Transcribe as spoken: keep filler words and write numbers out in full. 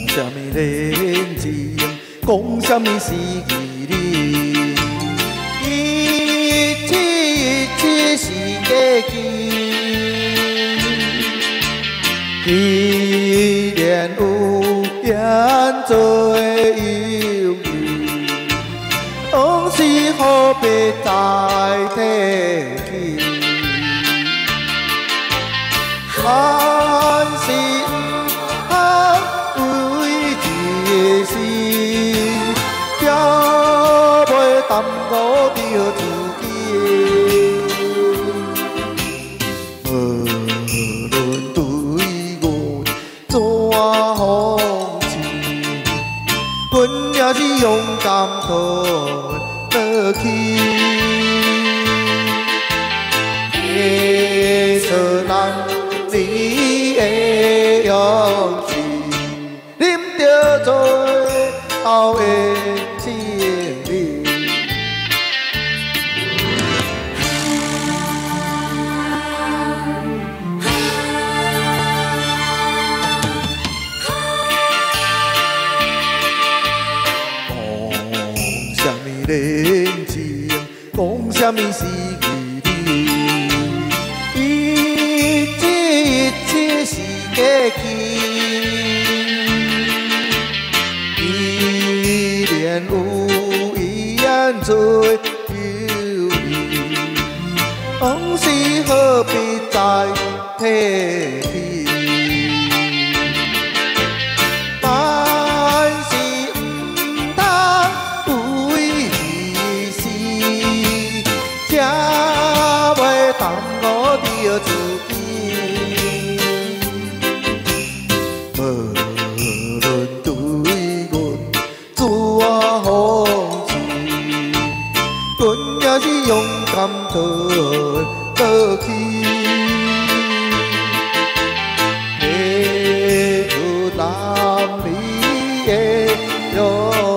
什么恋情，讲什么是义理，一切一切是假期。既然有缘做友谊，往事何必再提起？但是不通为一时，才袂耽误着自己。无论对我怎风情，阮也是勇敢逃落去。艺术人。你的勇气，啉着最后的真理。讲什么恋情，讲什么是义理。一切是假期，既然有缘做友谊，往事何必再提起？但是不通为一时，才袂耽误着自己。无论对阮怎风情，阮也是勇敢逃落去。艺术男儿的勇